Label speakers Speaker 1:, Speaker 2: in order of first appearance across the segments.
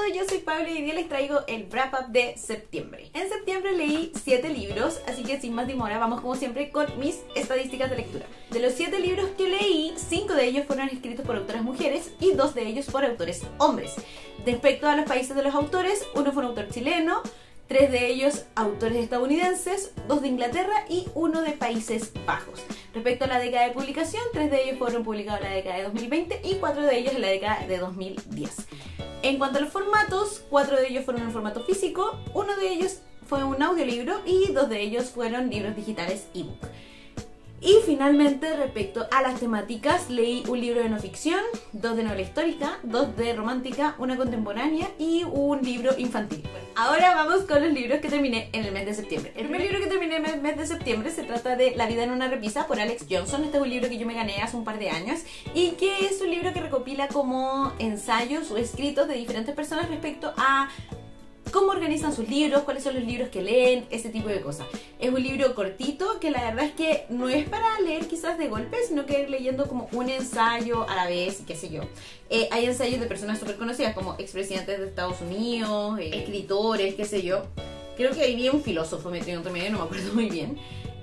Speaker 1: yo soy Pablo y hoy día les traigo el wrap up de septiembre. En septiembre leí 7 libros, así que sin más demora vamos como siempre con mis estadísticas de lectura. De los 7 libros que leí, 5 de ellos fueron escritos por autoras mujeres y 2 de ellos por autores hombres. Respecto a los países de los autores, uno fue un autor chileno, 3 de ellos autores estadounidenses, 2 de Inglaterra y 1 de Países Bajos. Respecto a la década de publicación, 3 de ellos fueron publicados en la década de 2020 y 4 de ellos en la década de 2010. En cuanto a los formatos, 4 de ellos fueron en formato físico, 1 de ellos fue un audiolibro y 2 de ellos fueron libros digitales ebook. Y finalmente, respecto a las temáticas, leí un libro de no ficción, 2 de novela histórica, 2 de romántica, 1 contemporánea y un libro infantil. Bueno, ahora vamos con los libros que terminé en el mes de septiembre. El primer libro que terminé en el mes de septiembre se trata de La vida en una repisa por Alex Johnson. Este es un libro que yo me gané hace un par de años y que es un libro que recopila como ensayos o escritos de diferentes personas respecto a cómo organizan sus libros, cuáles son los libros que leen, ese tipo de cosas. Es un libro cortito que la verdad es que no es para leer quizás de golpe, sino que ir leyendo como un ensayo a la vez y qué sé yo. Hay ensayos de personas súper conocidas como expresidentes de Estados Unidos, escritores, qué sé yo. Creo que había un filósofo metido entre medio, no me acuerdo muy bien.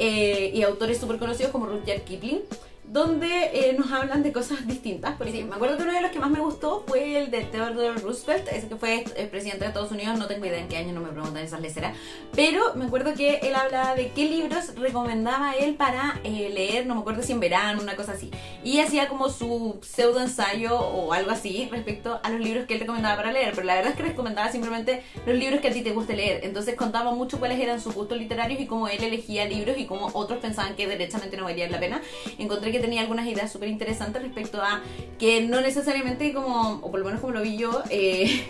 Speaker 1: Y autores súper conocidos como Rudyard Kipling, donde nos hablan de cosas distintas. Por ejemplo, me acuerdo que uno de los que más me gustó fue el de Theodore Roosevelt, ese que fue el presidente de Estados Unidos. No tengo idea en qué año, no me preguntan esas leceras, pero me acuerdo que él hablaba de qué libros recomendaba él para leer, no me acuerdo si en verano, una cosa así, y hacía como su pseudo ensayo o algo así respecto a los libros que él recomendaba para leer, pero la verdad es que recomendaba simplemente los libros que a ti te guste leer. Entonces contaba mucho cuáles eran sus gustos literarios y cómo él elegía libros y cómo otros pensaban que derechamente no valían la pena. Encontré que tenía algunas ideas súper interesantes respecto a que no necesariamente como, o por lo menos como lo vi yo, que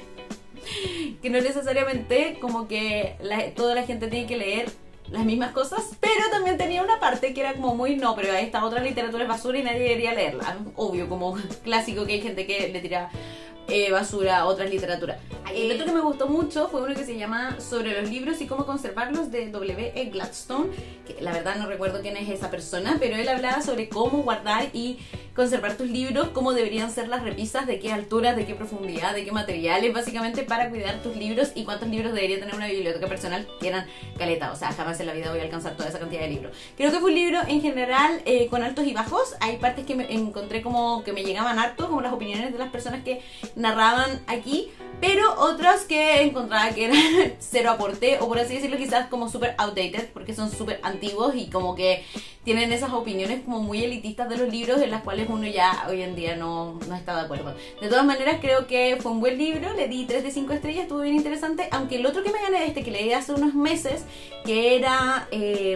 Speaker 1: no necesariamente como que toda la gente tiene que leer las mismas cosas, pero también tenía una parte que era como muy no, pero esta otra literatura es basura y nadie debería leerla. Obvio, como clásico que hay gente que le tira basura a otras literaturas. El otro que me gustó mucho fue uno que se llama Sobre los libros y cómo conservarlos, de W.E. Gladstone, que la verdad no recuerdo quién es esa persona, pero él hablaba sobre cómo guardar y conservar tus libros, cómo deberían ser las repisas, de qué alturas, de qué profundidad, de qué materiales, básicamente para cuidar tus libros y cuántos libros debería tener una biblioteca personal, que eran caleta. O sea, jamás en la vida voy a alcanzar toda esa cantidad de libros. Creo que fue un libro en general con altos y bajos. Hay partes que me encontré como que me llegaban harto, como las opiniones de las personas que narraban aquí, pero otras que encontraba que eran cero aporte, o por así decirlo quizás como súper outdated, porque son súper antiguos y como que tienen esas opiniones como muy elitistas de los libros en las cuales uno ya hoy en día no está de acuerdo. De todas maneras creo que fue un buen libro, le di 3 de 5 estrellas, estuvo bien interesante, aunque el otro que me gané que leí hace unos meses, que era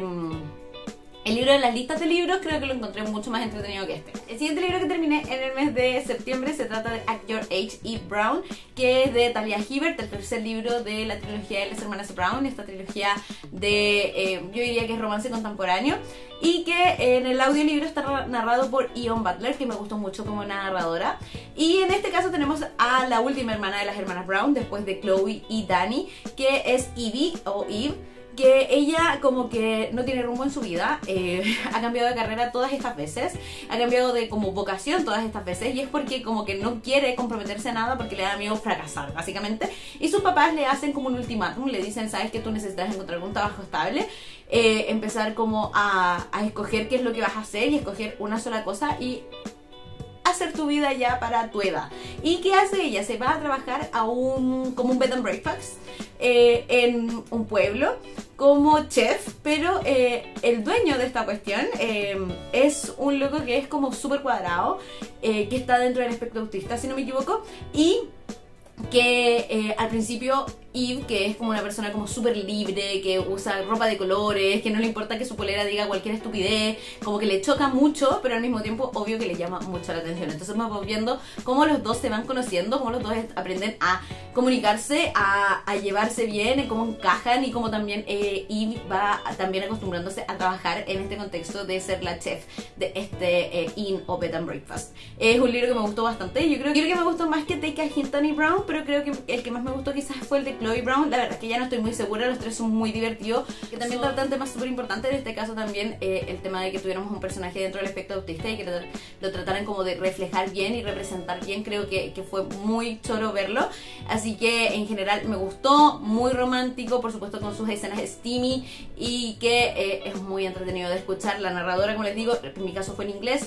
Speaker 1: el libro de las listas de libros, creo que lo encontré mucho más entretenido que este. El siguiente libro que terminé en el mes de septiembre se trata de At Your Age, Eve Brown, que es de Talia Hibbert, el tercer libro de la trilogía de las hermanas Brown, esta trilogía de, yo diría que es romance contemporáneo, y que en el audiolibro está narrado por Ioan Butler, que me gustó mucho como narradora. Y en este caso tenemos a la última hermana de las hermanas Brown, después de Chloe y Dani, que es Evie, o Eve, que ella como que no tiene rumbo en su vida, ha cambiado de carrera todas estas veces, ha cambiado de como vocación todas estas veces, y es porque como que no quiere comprometerse a nada porque le da miedo fracasar, básicamente. Y sus papás le hacen como un ultimátum, le dicen, sabes que tú necesitas encontrar un trabajo estable, empezar como a escoger qué es lo que vas a hacer y escoger una sola cosa y hacer tu vida ya para tu edad. ¿Y qué hace ella? Se va a trabajar a como un bed and breakfast en un pueblo como chef, pero el dueño de esta cuestión es un loco que es como súper cuadrado, que está dentro del espectro autista, si no me equivoco, y que al principio Eve, que es como una persona como súper libre, que usa ropa de colores, que no le importa que su polera diga cualquier estupidez, como que le choca mucho, pero al mismo tiempo obvio que le llama mucho la atención. Entonces vamos viendo cómo los dos se van conociendo, cómo los dos aprenden a comunicarse, a llevarse bien, cómo encajan, y cómo también Eve va también acostumbrándose a trabajar en este contexto de ser la chef de este inn o bed and breakfast. Es un libro que me gustó bastante. Yo creo que me gustó más que Take a Hint, Tony Brown, pero creo que el que más me gustó quizás fue el de Chloe Brown, la verdad es que ya no estoy muy segura, los tres son muy divertidos, que también tratan temas súper importantes, en este caso también el tema de que tuviéramos un personaje dentro del espectro autista y que lo trataran como de reflejar bien y representar bien, creo que fue muy choro verlo, así que en general me gustó, muy romántico, por supuesto con sus escenas steamy y que es muy entretenido de escuchar. La narradora, como les digo, en mi caso fue en inglés,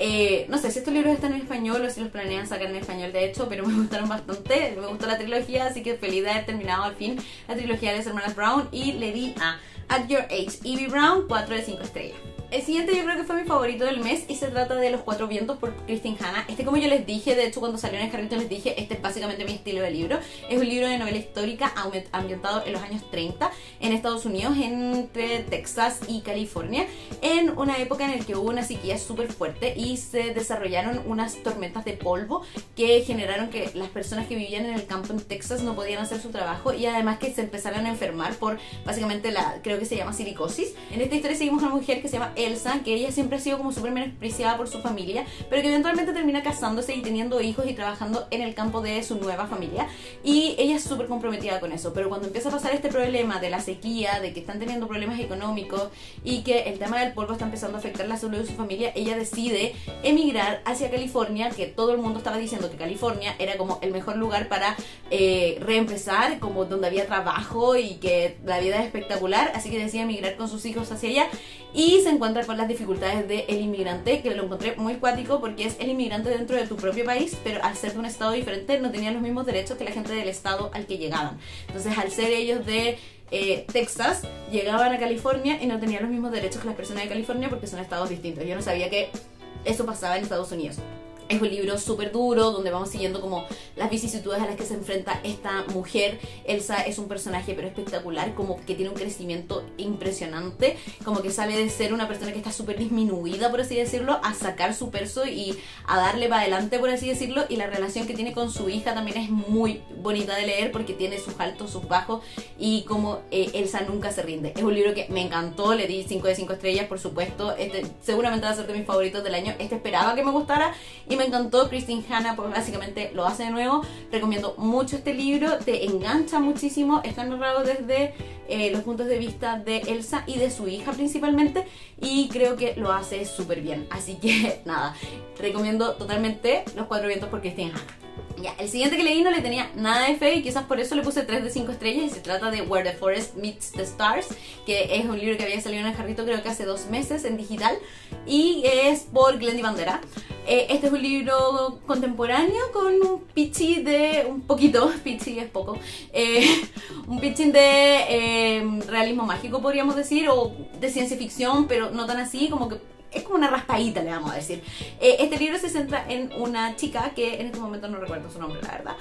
Speaker 1: no sé si estos libros están en español o si los planean sacar en español de hecho, pero me gustaron bastante, me gustó la trilogía, así que feliz de haber terminado al fin la trilogía de las hermanas Brown y le di a At Your Age, Evie Brown, 4 de 5 estrellas. El siguiente yo creo que fue mi favorito del mes y se trata de Los Cuatro Vientos por Christine Hanna. Como yo les dije, de hecho cuando salió en el carrito les dije, este es básicamente mi estilo de libro. Es un libro de novela histórica ambientado en los años 30 en Estados Unidos, entre Texas y California, en una época en la que hubo una sequía súper fuerte y se desarrollaron unas tormentas de polvo que generaron que las personas que vivían en el campo en Texas no podían hacer su trabajo y además que se empezaran a enfermar por básicamente creo que se llama silicosis. En esta historia seguimos a una mujer que se llama Elsa, que ella siempre ha sido como súper menospreciada por su familia, pero que eventualmente termina casándose y teniendo hijos y trabajando en el campo de su nueva familia, y ella es súper comprometida con eso, pero cuando empieza a pasar este problema de la sequía, de que están teniendo problemas económicos y que el tema del polvo está empezando a afectar la salud de su familia, ella decide emigrar hacia California, que todo el mundo estaba diciendo que California era como el mejor lugar para reempezar, como donde había trabajo y que la vida es espectacular, así que decide emigrar con sus hijos hacia allá y se encuentra con las dificultades del inmigrante, que lo encontré muy cuático porque es el inmigrante dentro de tu propio país, pero al ser de un estado diferente no tenían los mismos derechos que la gente del estado al que llegaban. Entonces, al ser ellos de Texas, llegaban a California y no tenían los mismos derechos que las personas de California porque son estados distintos. Yo no sabía que eso pasaba en Estados Unidos. Es un libro súper duro, donde vamos siguiendo como las vicisitudes a las que se enfrenta esta mujer. Elsa es un personaje pero espectacular, como que tiene un crecimiento impresionante, como que sale de ser una persona que está súper disminuida, por así decirlo, a sacar su peso y a darle para adelante, por así decirlo, y la relación que tiene con su hija también es muy bonita de leer porque tiene sus altos, sus bajos, y como Elsa nunca se rinde. Es un libro que me encantó, le di 5 de 5 estrellas, por supuesto. Seguramente va a ser de mis favoritos del año. Esperaba que me gustara y me encantó. Christine Hanna pues básicamente lo hace de nuevo. Recomiendo mucho este libro, te engancha muchísimo, está narrado desde los puntos de vista de Elsa y de su hija principalmente, y creo que lo hace súper bien, así que nada, recomiendo totalmente Los Cuatro Vientos por Christine Hanna. Ya, el siguiente que leí no le tenía nada de fe y quizás por eso le puse 3 de 5 estrellas, y se trata de Where the Forest Meets the Stars, que es un libro que había salido en el jarrito creo que hace 2 meses en digital y es por Glendy Bandera. Este es un libro contemporáneo con un pitching de un poquito, pitching es poco, un pitching de realismo mágico podríamos decir, o de ciencia ficción, pero no tan así, como que es como una raspadita, le vamos a decir. Este libro se centra en una chica que en este momento no recuerdo su nombre, la verdad,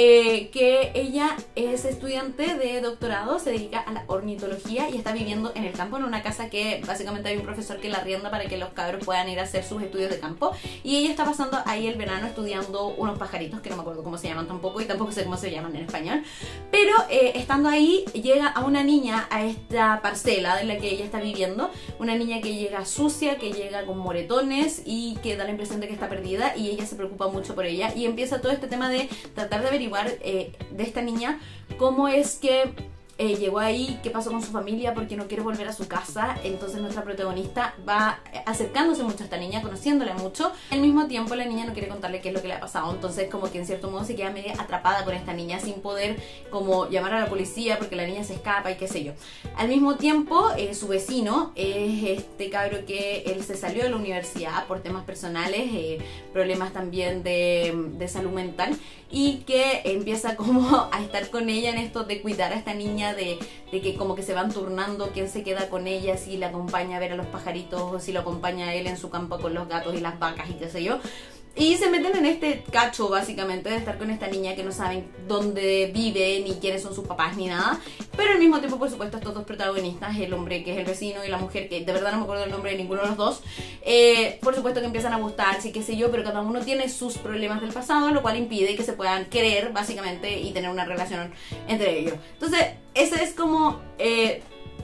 Speaker 1: que ella es estudiante de doctorado, se dedica a la ornitología y está viviendo en el campo, en una casa que básicamente hay un profesor que la arrienda para que los cabros puedan ir a hacer sus estudios de campo, y ella está pasando ahí el verano estudiando unos pajaritos que no me acuerdo cómo se llaman tampoco, y tampoco sé cómo se llaman en español, pero estando ahí llega a una niña a esta parcela en la que ella está viviendo, una niña que llega sucia, que llega con moretones y que da la impresión de que está perdida, y ella se preocupa mucho por ella y empieza todo este tema de tratar de averiguar de esta niña cómo es que llegó ahí, qué pasó con su familia, porque no quiere volver a su casa. Entonces nuestra protagonista va acercándose mucho a esta niña, conociéndola mucho. Al mismo tiempo la niña no quiere contarle qué es lo que le ha pasado, entonces como que en cierto modo se queda medio atrapada con esta niña sin poder como llamar a la policía porque la niña se escapa y qué sé yo. Al mismo tiempo su vecino es este cabro que él se salió de la universidad por temas personales, problemas también de salud mental, y que empieza como a estar con ella en esto de cuidar a esta niña, de que como que se van turnando quién se queda con ella, si la acompaña a ver a los pajaritos o si lo acompaña a él en su campo con los gatos y las vacas y qué sé yo. Y se meten en este cacho básicamente de estar con esta niña que no saben dónde vive, ni quiénes son sus papás, ni nada. Pero al mismo tiempo, por supuesto, estos dos protagonistas, el hombre que es el vecino y la mujer que de verdad no me acuerdo el nombre de ninguno de los dos, por supuesto que empiezan a gustarse y qué sé yo, pero cada uno tiene sus problemas del pasado, lo cual impide que se puedan querer básicamente y tener una relación entre ellos. Entonces ese es como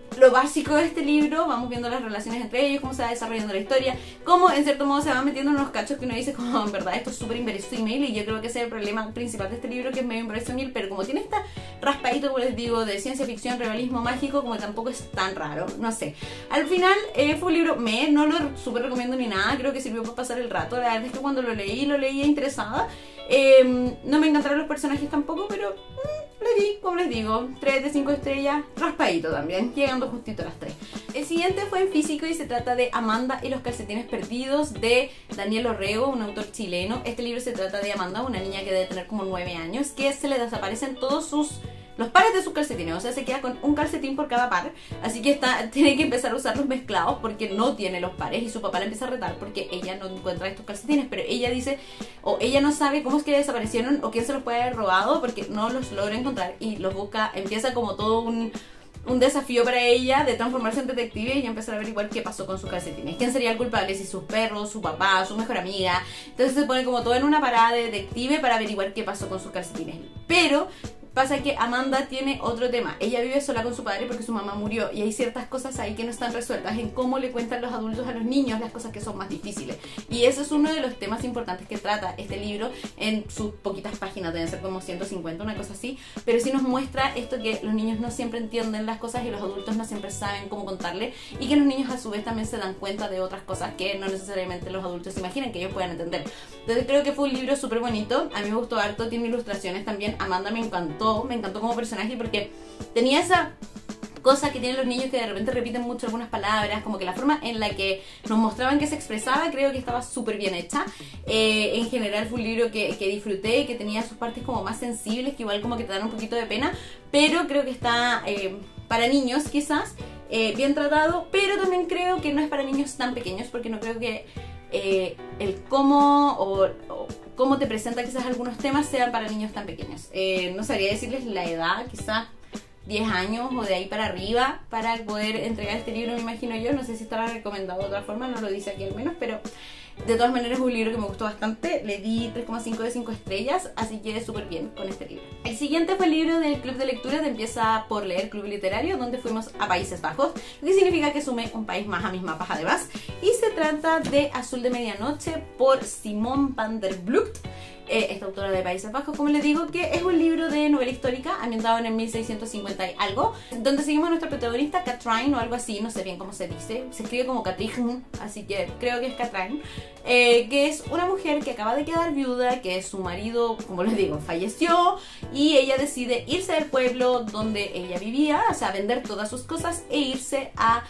Speaker 1: lo básico de este libro, vamos viendo las relaciones entre ellos, cómo se va desarrollando la historia, cómo en cierto modo se van metiendo en unos cachos que uno dice como en verdad esto es súper inverosímil, y yo creo que ese es el problema principal de este libro, que es medio inverosímil, pero como tiene esta raspadito, como les digo, de ciencia ficción, realismo mágico, como que tampoco es tan raro, no sé. Al final fue un libro, no lo súper recomiendo ni nada, creo que sirvió para pasar el rato. La verdad es que cuando lo leía interesada. No me encantaron los personajes tampoco, pero le di, como les digo, 3 de 5 estrellas, raspadito también, llegando justito a las 3. El siguiente fue en físico y se trata de Amanda y los calcetines perdidos, de Daniel Orrego, un autor chileno. Este libro se trata de Amanda, una niña que debe tener como 9 años, que se le desaparecen todos los pares de sus calcetines, o sea, se queda con un calcetín por cada par, así que tiene que empezar a usarlos mezclados porque no tiene los pares, y su papá la empieza a retar porque ella no encuentra estos calcetines, pero ella dice, o ella no sabe cómo es que desaparecieron o quién se los puede haber robado porque no los logra encontrar, y los busca, empieza como todo un desafío para ella de transformarse en detective y empezar a averiguar qué pasó con sus calcetines, quién sería el culpable, si sus perros, su papá, su mejor amiga. Entonces se pone como todo en una parada de detective para averiguar qué pasó con sus calcetines, pero pasa que Amanda tiene otro tema. Ella vive sola con su padre porque su mamá murió, y hay ciertas cosas ahí que no están resueltas en cómo le cuentan los adultos a los niños las cosas que son más difíciles. Y eso es uno de los temas importantes que trata este libro en sus poquitas páginas, deben ser como 150, una cosa así, pero sí nos muestra esto, que los niños no siempre entienden las cosas y los adultos no siempre saben cómo contarle, y que los niños a su vez también se dan cuenta de otras cosas que no necesariamente los adultos se imaginan que ellos puedan entender. Entonces creo que fue un libro súper bonito, a mí me gustó harto, tiene ilustraciones también. Amanda me encantó como personaje porque tenía esa cosa que tienen los niños que de repente repiten mucho algunas palabras, como que la forma en la que nos mostraban que se expresaba creo que estaba súper bien hecha. En general fue un libro que disfruté, que tenía sus partes como más sensibles, que igual como que te dan un poquito de pena, pero creo que está para niños quizás, bien tratado, pero también creo que no es para niños tan pequeños, porque no creo que el cómo o cómo te presenta quizás algunos temas sean para niños tan pequeños. No sabría decirles la edad, quizás 10 años o de ahí para arriba para poder entregar este libro, me imagino yo. No sé si estará recomendado de otra forma, no lo dice aquí al menos, pero de todas maneras es un libro que me gustó bastante. Le di 3,5 de 5 estrellas, así que súper bien con este libro. El siguiente fue el libro del Club de Lectura de Empieza por Leer, Club Literario, donde fuimos a Países Bajos, lo que significa que sumé un país más a mis mapas además. Y se trata de Azul de Medianoche por Simone van der Vlugt, esta autora de Países Bajos, como les digo, que es un libro de novela histórica ambientado en el 1650 y algo, donde seguimos a nuestra protagonista, Kathryn o algo así, no sé bien cómo se dice, se escribe como Kathryn, así que creo que es Kathryn, que es una mujer que acaba de quedar viuda, que su marido, como les digo, falleció, y ella decide irse del pueblo donde ella vivía, o sea, vender todas sus cosas e irse a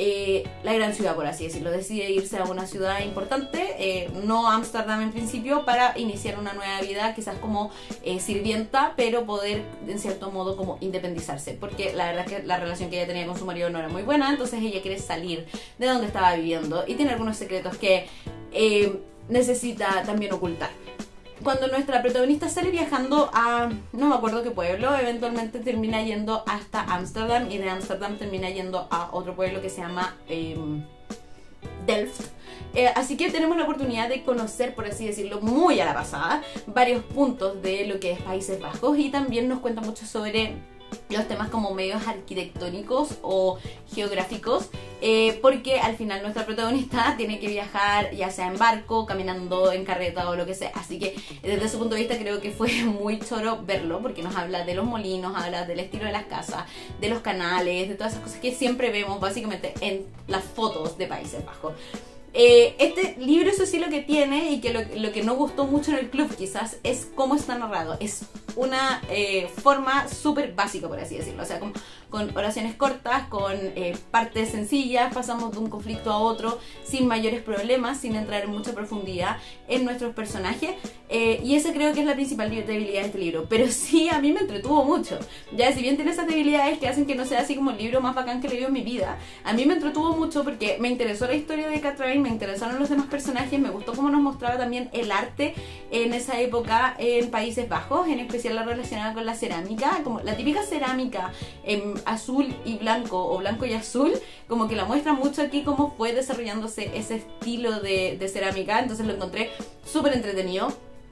Speaker 1: la gran ciudad, por así decirlo. Decide irse a una ciudad importante, no Ámsterdam en principio, para iniciar una nueva vida, quizás como sirvienta, pero poder en cierto modo como independizarse, porque la verdad es que la relación que ella tenía con su marido no era muy buena. Entonces ella quiere salir de donde estaba viviendo y tiene algunos secretos que necesita también ocultar. Cuando nuestra protagonista sale viajando a no me acuerdo qué pueblo, eventualmente termina yendo hasta Ámsterdam, y de Ámsterdam termina yendo a otro pueblo que se llama Delft. Así que tenemos la oportunidad de conocer, por así decirlo, muy a la pasada, varios puntos de lo que es Países Bajos, y también nos cuenta mucho sobre los temas como medios arquitectónicos o geográficos, porque al final nuestra protagonista tiene que viajar ya sea en barco, caminando, en carreta o lo que sea. Así que desde ese punto de vista creo que fue muy choro verlo, porque nos habla de los molinos, habla del estilo de las casas, de los canales, de todas esas cosas que siempre vemos básicamente en las fotos de Países Bajos. Este libro, eso sí, lo que tiene, y que lo que no gustó mucho en el club quizás, es cómo está narrado. Es una forma súper básica, por así decirlo, o sea, con oraciones cortas, con partes sencillas, pasamos de un conflicto a otro sin mayores problemas, sin entrar en mucha profundidad en nuestros personajes, y esa creo que es la principal debilidad de este libro. Pero sí, a mí me entretuvo mucho, ya si bien tiene esas debilidades que hacen que no sea así como el libro más bacán que he leído en mi vida, a mí me entretuvo mucho porque me interesó la historia de Kathryn, me interesaron los demás personajes, me gustó cómo nos mostraba también el arte en esa época en Países Bajos, en especial la relacionada con la cerámica, como la típica cerámica azul y blanco o blanco y azul, como que la muestra mucho aquí cómo fue desarrollándose ese estilo de cerámica. Entonces lo encontré súper entretenido.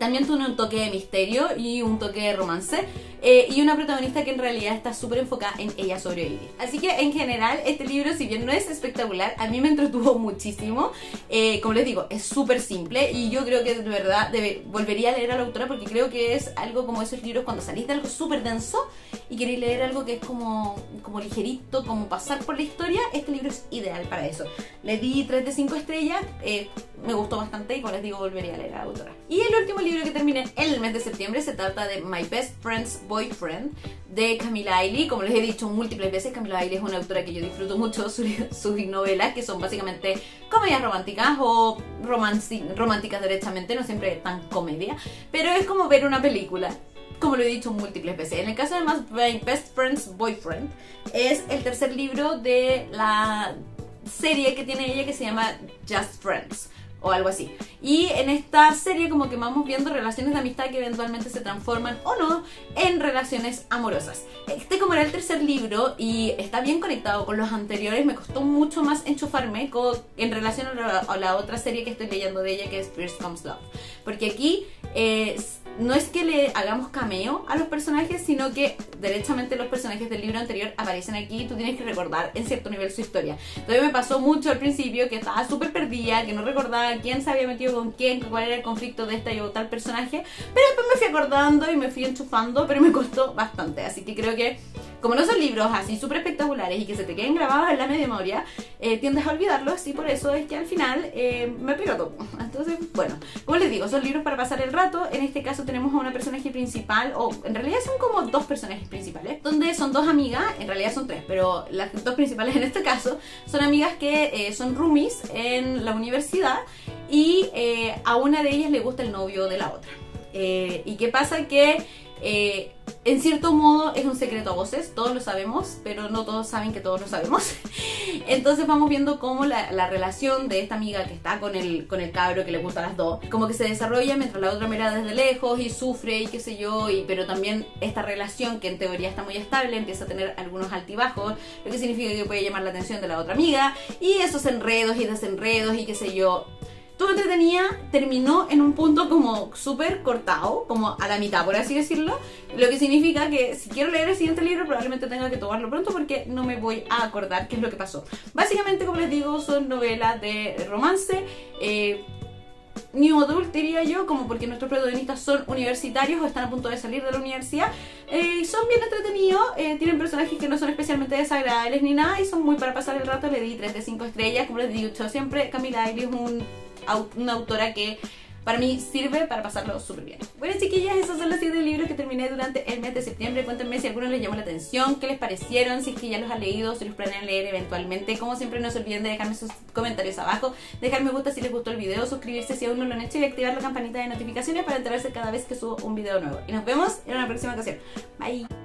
Speaker 1: También tiene un toque de misterio y un toque de romance, y una protagonista que en realidad está súper enfocada en ella sobrevivir. Así que en general este libro, si bien no es espectacular, a mí me entretuvo muchísimo. Como les digo, es súper simple y yo creo que de verdad volvería a leer a la autora, porque creo que es algo como esos libros cuando salís de algo súper denso y queréis leer algo que es como ligerito, como pasar por la historia. Este libro es ideal para eso. Le di 3 de 5 estrellas, me gustó bastante y como les digo, volvería a leer a la autora. Y el último libro que terminé en el mes de septiembre se trata de My Best Friend's Boyfriend de Camila Ailey. Como les he dicho múltiples veces, Camila Ailey es una autora que yo disfruto mucho sus novelas, que son básicamente comedias románticas o románticas derechamente, no siempre tan comedia, pero es como ver una película, como lo he dicho múltiples veces. En el caso de My Best Friend's Boyfriend, es el tercer libro de la serie que tiene ella que se llama Just Friends o algo así. Y en esta serie como que vamos viendo relaciones de amistad que eventualmente se transforman o no en relaciones amorosas. Este, como era el tercer libro y está bien conectado con los anteriores, me costó mucho más enchufarme en relación a la otra serie que estoy leyendo de ella, que es First Comes Love, porque aquí no es que le hagamos cameo a los personajes, sino que derechamente los personajes del libro anterior aparecen aquí y tú tienes que recordar en cierto nivel su historia. Entonces me pasó mucho al principio que estaba súper perdida, que no recordaba quién se había metido con quién, cuál era el conflicto de esta y o tal personaje, pero después me fui acordando y me fui enchufando, pero me costó bastante. Así que creo que como no son libros así súper espectaculares y que se te queden grabados en la memoria, tiendes a olvidarlos, y por eso es que al final me pegó todo. Entonces, bueno, como les digo, son libros para pasar el rato. En este caso tenemos a una personaje principal, o en realidad son como dos personajes principales, donde son dos amigas, en realidad son tres, pero las dos principales en este caso son amigas que son roomies en la universidad, y a una de ellas le gusta el novio de la otra. ¿Y qué pasa? Que en cierto modo es un secreto a voces, todos lo sabemos, pero no todos saben que todos lo sabemos. Entonces vamos viendo cómo la relación de esta amiga que está con el cabro que le gusta a las dos, como que se desarrolla mientras la otra mira desde lejos y sufre y qué sé yo, pero también esta relación, que en teoría está muy estable, empieza a tener algunos altibajos, lo que significa que puede llamar la atención de la otra amiga, y esos enredos y desenredos y qué sé yo. Todo entretenida, terminó en un punto como súper cortado, como a la mitad, por así decirlo, lo que significa que si quiero leer el siguiente libro probablemente tenga que tomarlo pronto porque no me voy a acordar qué es lo que pasó. Básicamente, como les digo, son novelas de romance, new adult diría yo, como porque nuestros protagonistas son universitarios o están a punto de salir de la universidad. Son bien entretenidos, tienen personajes que no son especialmente desagradables ni nada y son muy para pasar el rato. Le di 3 de 5 estrellas, como les he dicho siempre, Camila Ailey es una autora que para mí sirve para pasarlo súper bien. Bueno, chiquillas, esos son los 7 libros que terminé durante el mes de septiembre. Cuéntenme si alguno les llamó la atención, qué les parecieron, si es que ya los han leído, si los planean leer eventualmente. Como siempre, no se olviden de dejarme sus comentarios abajo, dejar me gusta si les gustó el video, suscribirse si aún no lo han hecho y activar la campanita de notificaciones para enterarse cada vez que subo un video nuevo. Y nos vemos en una próxima ocasión. Bye.